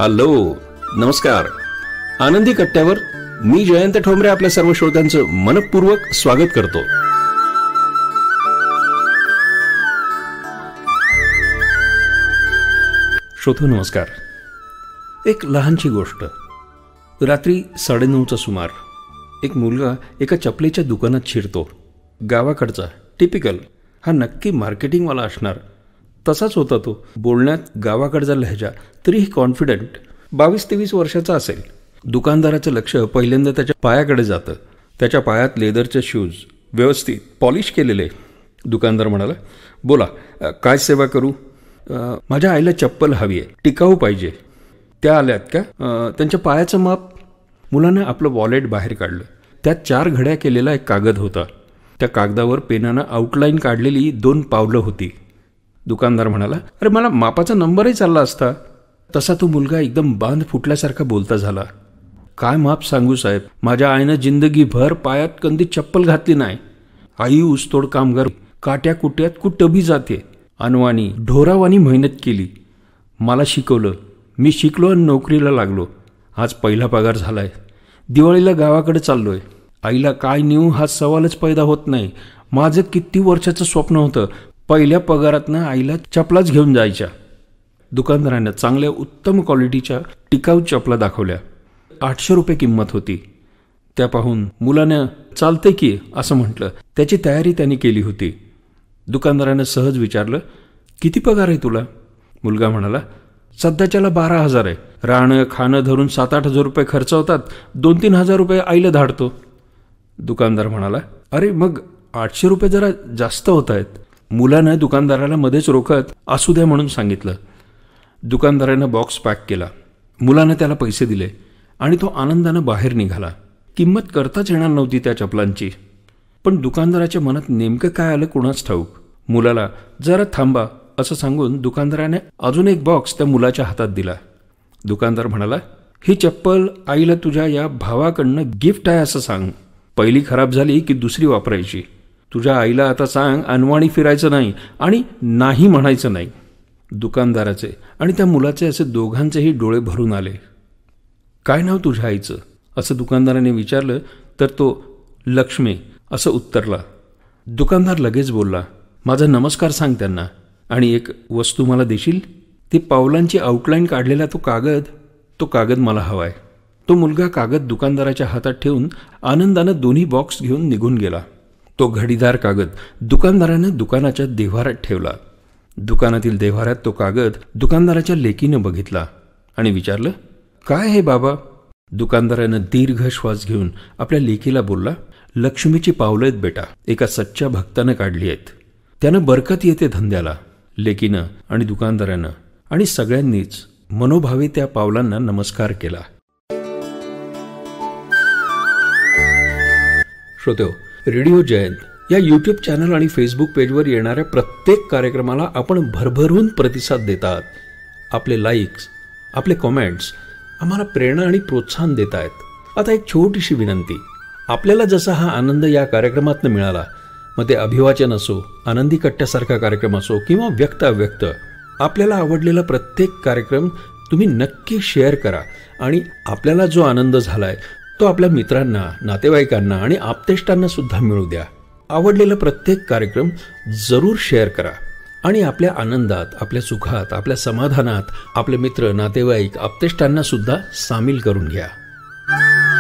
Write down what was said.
Hello, नमस्कार. आनंदी कट्ट्यावर मी जयंत ठोंबरे आपल्या सर्व श्रोत्यांचं मनपूर्वक स्वागत करतो. श्रोतो नमस्कार. एक लहानशी गोष्ट. रात्री 9:30चा सुमार एक मुलगा एका चपलेच्या दुकानात शिरतो. गावाकडचा टिपिकल, हा नक्की मार्केटिंगवाला असणार तसाच होता तो. बोलण्यात गावाकडचा लहजा, तरीही कॉन्फिडंट. 22-23 वर्षाचा असेल. दुकानदाराचं लक्ष पहिल्यांदा त्याच्या पायाकडे जातं. त्याच्या पायात लेदरचे शूज, व्यवस्थित पॉलिश केलेले. दुकानदार म्हणाला, बोला काय सेवा करू? माझ्या आईला चप्पल हवी आहे, टिकाऊ पाहिजे. त्या आल्यात का? त्यांच्या पायाचं माप. मुलानं आपलं वॉलेट बाहेर काढलं. त्यात 4 घड्या केलेला एक कागद होता. त्या कागदावर पेनानं आउटलाईन काढलेली 2 पावलं होती. दुकानदार म्हणाला, अरे मला मापाचा नंबरही चालला असता. तसा तो मुलगा एकदम बांध फुटल्यासारखा बोलता झाला. काय माप सांगू साहेब, माझ्या आईनं जिंदगीभर पायात कधी चप्पल घातली नाही. आई ऊसतोड कामगार, काट्या कुट्यात कुठं बी जाते. अनवाणी ढोरावानी मेहनत केली. मला शिकवलं. मी शिकलो आणि नोकरीला लागलो. आज पहिला पगार झालाय. दिवाळीला गावाकडे चाललोय. आईला काय नेऊ हा सवालच पैदा होत नाही. माझं किती वर्षाचं स्वप्न होतं, पहिल्या पगारातनं आईला चपलाच घेऊन जायच्या. दुकानदारानं चांगल्या उत्तम क्वालिटीच्या टिकाऊ चपला दाखवल्या. 800 रुपये किंमत होती. त्या पाहून मुलानं चालतंय की असं म्हटलं. त्याची तयारी त्यांनी केली होती. दुकानदारानं सहज विचारलं, किती पगार आहे तुला? मुलगा म्हणाला, सध्याच्याला 12,000 आहे. राहणं खाणं धरून 7-8 हजार रुपये खर्च होतात. 2-3 हजार रुपये आईला धाडतो. दुकानदार म्हणाला, अरे मग 800 रुपये जरा जास्त होत आहेत. मुलानं दुकानदाराला मध्येच रोखत असू द्या म्हणून सांगितलं. दुकानदारानं बॉक्स पॅक केला. मुलानं त्याला पैसे दिले आणि तो आनंदानं बाहेर निघाला. किंमत करताच येणार नव्हती त्या चपलांची. पण दुकानदाराच्या मनात नेमकं काय आलं कुणाच ठाऊक. मुलाला जरा थांबा असं सांगून दुकानदाराने अजून एक बॉक्स त्या मुलाच्या हातात दिला. दुकानदार म्हणाला, ही चप्पल आईला तुझ्या या भावाकडनं गिफ्ट आहे असं सांग. पहिली खराब झाली की दुसरी वापरायची. तुझ्या आईला आता सांग अनवाणी फिरायचं नाही आणि नाही म्हणायचं नाही. दुकानदाराचे आणि त्या मुलाचे असे दोघांचेही डोळे भरून आले. काय नाव तुझ्या आईचं असं दुकानदाराने विचारलं तर तो लक्ष्मी असं उत्तरला. दुकानदार लगेच बोलला, माझा नमस्कार सांग त्यांना आणि एक वस्तू मला देशील? ती पावलांची आउटलाईन काढलेला तो कागद मला हवाय. तो मुलगा कागद दुकानदाराच्या हातात ठेवून आनंदानं दोन्ही बॉक्स घेऊन निघून गेला. तो घडीदार कागद दुकानदारानं दुकानाच्या देव्हाऱ्यात ठेवला. दुकानातील देव्हाऱ्यात तो कागद दुकानदाराच्या लेकीनं बघितला आणि विचारलं, काय हे बाबा? दुकानदारानं दीर्घ श्वास घेऊन आपल्या लेकीला बोलला, लक्ष्मीची पावलं आहेत बेटा, एका सच्च्या भक्तानं काढली आहेत. त्यानं बरकत येते धंद्याला. लेकीनं आणि दुकानदारानं आणि सगळ्यांनीच मनोभावे त्या पावलांना नमस्कार केला. श्रोत्यो, रेडिओ जयंत या यूट्यूब चॅनल आणि फेसबुक पेजवर येणाऱ्या प्रत्येक कार्यक्रमाला आपण भरभरून प्रतिसाद देतात. आपले लाईक्स, आपले कॉमेंट्स आम्हाला प्रेरणा आणि प्रोत्साहन देत आहेत. आता एक छोटीशी विनंती. आपल्याला जसा हा आनंद या कार्यक्रमातून मिळाला, मग ते अभिवाचन असो, आनंदी कट्ट्यासारखा कार्यक्रम असो किंवा व्यक्त अव्यक्त, आपल्याला आवडलेला प्रत्येक कार्यक्रम तुम्ही नक्की शेअर करा आणि आपल्याला जो आनंद झालाय तो आपल्या मित्रांना, नातेवाईकांना आणि आप्तेष्टांना सुद्धा मिळू द्या. आवडलेला प्रत्येक कार्यक्रम जरूर शेअर करा आणि आपल्या आनंदात, आपल्या सुखात, आपल्या समाधानात आपले मित्र, नातेवाईक, आप्तेष्टांना सुद्धा सामील करून घ्या.